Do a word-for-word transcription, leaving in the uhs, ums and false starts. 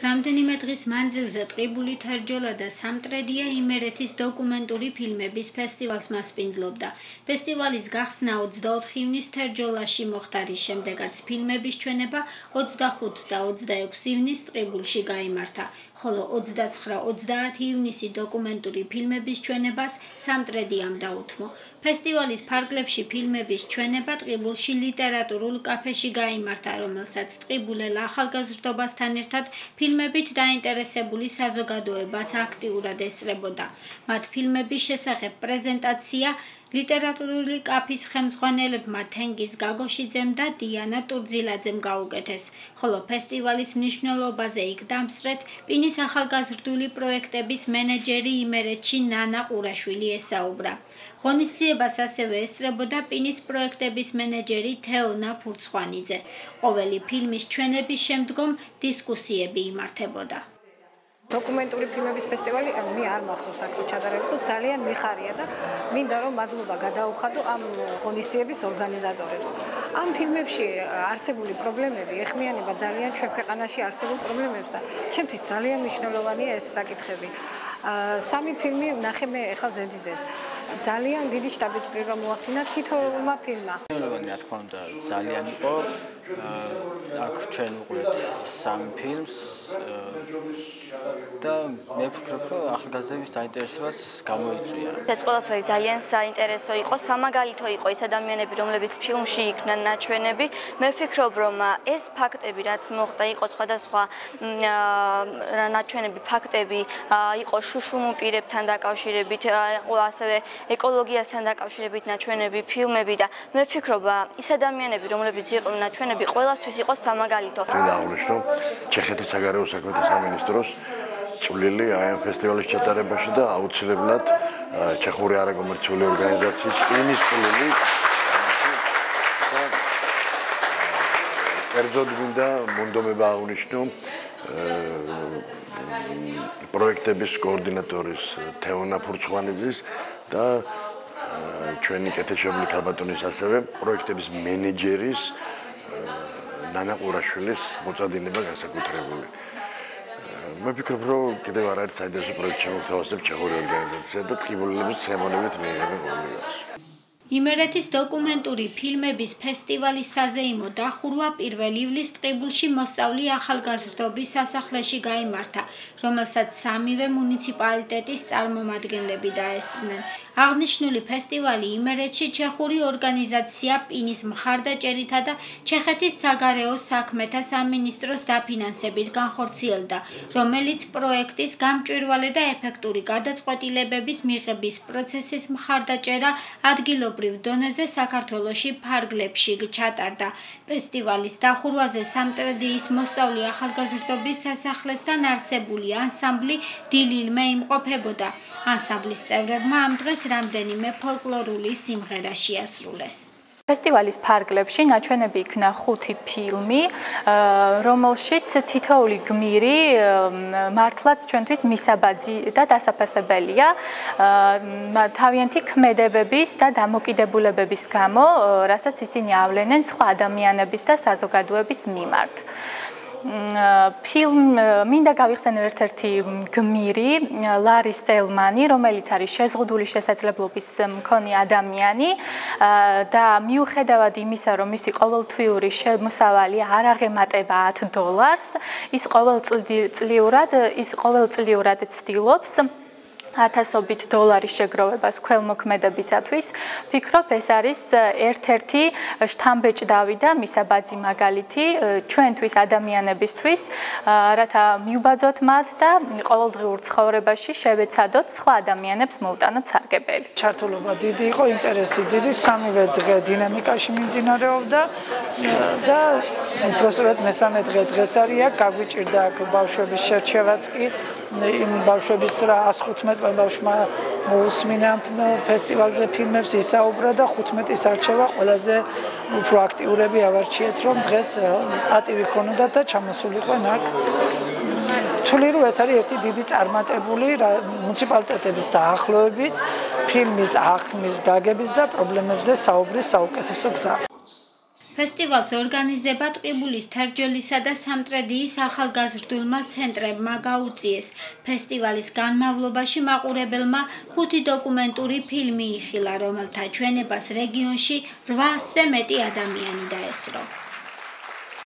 რამდენიმე დღის მანძილზე ტყიბული თერჯოლა და სამტრედია იმერეთის დოკუმენტური ფილმების ფესტივალს მასპინძლობდა. ფესტივალის გახსნა ოცდაოთხ ივნის თერჯოლაში მოხდა, რის შემდეგაც ფილმების ჩვენება ოცდახუთ და ოცდაექვსი ივნის ტყიბულში გაიმართა, ხოლო ოცდაცხრა ოცდაათი ივნისი დოკუმენტური ფილმების ჩვენებას სამტრედიამ დაუთმო. ფესტივალის ფარგლებში ფილმების ჩვენება ტყიბულში ლიტერატურულ კაფეში გაიმართა, რომელსაც ტყიბულელ ახალგაზრდობასთან ერთად ფილმებით დაინტერესებული საზოგადოებაც აქტიურად ესწრებოდა. მათ ფილმების შესახებ პრეზენტაცია ლიტერატურული კაფის ხელმძღვანელებმა თენგიზ გაგოშიძემ და დიანა ტურძილაძემ გაუკეთეს, ხოლო ფესტივალის მნიშვნელობაზე იქ დამსწრეთ პინის ახალგაზრდული პროექტების მენეჯერი იმერეთში ნანა ყურაშვილი ესაუბრა. ღონისძიებას ასევე ესწრებოდა პინის პროექტების მენეჯერი თეონა ფურცხვანიძე. ყოველი ფილმის ჩვენების შემდგომ დისკუსიები იმართებოდა. დოკუმენტური ფილმების ფესტივალი მე არ მახსოვს აქ ჩადარებულს ძალიან მიხარია და მინდა რომ მადლობა გადაუხადო ამ ღონისძიების ორგანიზატორებს. ამ ფილმებში არსებული პრობლემები ეხმიანება ძალიან ჩვენ ქვეყანაში არსებულ პრობლემებს და ჩემთვის ძალიან მნიშვნელოვანია ეს საკითხები. სამი ფილმი ვნახე მე ახლა ზედიზედ. ძალიან დიდი შტაბ-ბიჭდრება მოახდინა თითოეულმა ფილმმა. მნიშვნელოვანი რა თქმა უნდა ძალიან იყო. აქ ჩვენ ვუყურებთ სამ ფილმს და მე ვფიქრობ, რომ ახალგაზრდების დაინტერესებაც გამოიწვია. ეს ყველაფერი ძალიან საინტერესო იყო, სამაგალითო იყო ის ადამიანები, რომლებიც ფილმში იქნან ნაჩვენები. მე ვფიქრობ, რომ ეს ფაქტები, რაც მოხდა, იყო სხვადასხვა ნაჩვენები, ფაქტები, იყო შუშუმ პირებთან დაკავშირებით, ასევე ეკოლოგიასთან დაკავშირებით ნაჩვენები, ფილმები და მე ვფიქრობ, ის ადამიანები, რომლებიც იყვნენ ნაჩვენები, ყველასთვის იყო სამაგალითო. მინდა აღნიშნო ჩეხეთის საგარეო საქმეთა სამინისტროს წვლილი აი ამ ფესტივალის ჩატარებაში და აუცილებლად ჩეხური არაკომერციული ორგანიზაციის პინის წვლილი. კერძოდ მინდა მონდომება აღნიშნო პროექტების კოორდინატორის თეონა ფურცხვანიძის და ჩვენი კეთილშობილი ქალბატონის ასევე პროექტების მენეჯერის ნანა ყურაშვილის მოწადინება განსაკუთრებული. მე ვფიქრობ, რომ კიდევ არაერთ საინტერესო პროექტს შემოგთავაზებ ჩეხური ორგანიზაცია და ტყიბულელების სიამოვნებით მიიღებენ ყოველდღიურს. იმერეთის დოკუმენტური ფილმების ფესტივალის საზეიმო დახურვა პირველ ივლისს ტყიბულში მოსწავლი ახალგაზრდობის სასახლეში გაიმართა, რომელსაც სამივე მუნიციპალიტეტის წარმომადგენლები დაესწრნენ. აღნიშნული ფესტივალი იმერეთში ჩეხური ორგანიზაცია პინის მხარდაჭერითა და ჩეხეთის საგარეო საქმეთა სამინისტროს დაფინანსებით განხორციელდა, რომელიც პროექტის გამჭვირვალე და ეფექტური გადაწყვეტილებების მიღების პროცესის მხარდაჭერა ადგილობრივ დონეზე საქართველოში ფარგლებში ჩატარდა. ფესტივალის დახურვაზე სამტრედიის მოსწავლი ახალგაზრდობის სასახლესთან არსებული ანსამბლი დილილმე იმყოფებოდა. ანსამბლის წევრებმა ამ დღეს რამდენიმე ფოლკლორული სიმღერა შეასრულეს. ფესტივალის ფარგლებში ნაჩვენები იქნა ხუთი ფილმი, რომელშიც თითოეული გმირი მართლაც ჩვენთვის მისაბაძი და დასაფასებელია თავიანთი ქმედებების და დამოკიდებულებების გამო, რასაც ისინი ავლენენ სხვა ადამიანების და საზოგადოების მიმართ. ფილმ მინდა გავიხსენო ერთ-ერთი გმირი, ლარი სელმანი, რომელიც არის შეზღუდული შესაძლებლობის მქონე ადამიანი და მიუხედავად იმისა, რომ მისი ყოველთვიური შემოსავალი არ აღემატება ათ დოლარს, ის ყოველწლიურად ის ყოველწლიურად ცდილობს ათასობით დოლარის შეგროვებას ქველმოქმედებისათვის. ვფიქრობ, ეს არის ერთ-ერთი შთამბეჭდავი და მისაბაძი მაგალითი ჩვენთვის ადამიანებისთვის, რათა მივბაძოთ მათ და ყოველდღიურ ცხოვრებაში შევეცადოთ სხვა ადამიანებს მოვტანოთ სარგებელი. ჩართულობა დიდი იყო, ინტერესი დიდი, სამივე დღე დინამიკაში მიმდინარეობდა და უბრალოდ მესამე დღე დღეს არის აქ, გაგვიჭირდა აქ ბავშვების შერჩევაც კი, იმ ბავშვების რა ას ხუთმეტ ბავშვმა მოусმინა ფესტივალზე ფილმებს ისაუბრა და ხუთმეტის არჩევა ყველაზე უფრო აქტიურები ავარჩიეთ, რომ დღეს პატივი ქონოდათ და ჩამოსულიყვენ აქ. თვლი რომ ეს არის ერთი დიდი წარმატებული მუნიციპალიტეტების დაახლოების, ფილმის აღქმის, გაგების და პრობლემებზე საუბრის საუკეთესო გზა. ფესტივალს ორგანიზება ტყიბულის თერჯოლისა და სამტრედიის ახალგაზრდულმა ცენტრებმა გაუწიეს. ფესტივალის განმავლობაში მაყურებელმა ხუთი დოკუმენტური ფილმი იხილა, რომელთა ჩვენებას რეგიონში რვაასზე მეტი ადამიანი დაესწრო.